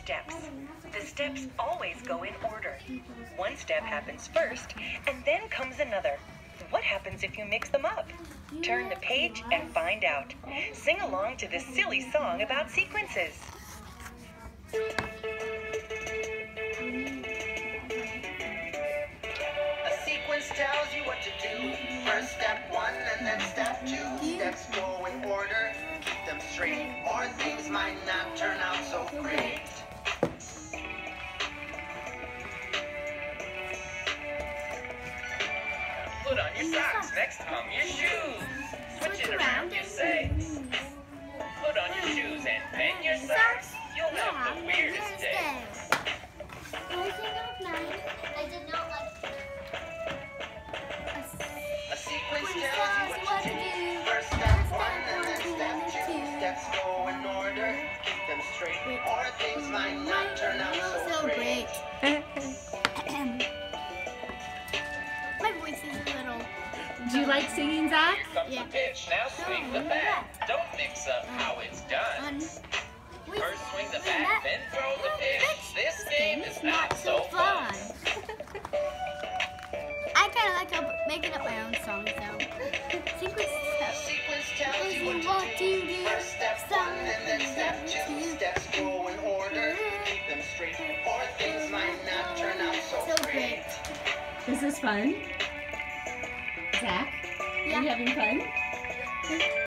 steps. The steps always go in order. One step happens first, and then comes another. What happens if you mix them up? Turn the page and find out. Sing along to this silly song about sequences. A sequence tells you what to do. First step one and then step two. Steps go in order. Keep them straight or things might not turn out so great. Put on your socks, next hum your shoes. Switch it around, you say. Put on your shoes and pen your socks. You'll have the weirdest day. I did not like A sequence tells you what to do. First step one and then step two. Steps go in order. Keep them straight or things might not turn out so great. My voice is a little. Do you like singing, Zach? Here comes the pitch, now swing the bat. Don't mix up how it's done. First swing the bat, then throw the pitch. This game is not so fun. I kind of like making up my own songs though. Sequence Sequence tells you what to do. First step one and then step two. Steps go in order. Keep them straight or things might not turn out so great. Is this fun? Zach? Yeah. Are you having fun?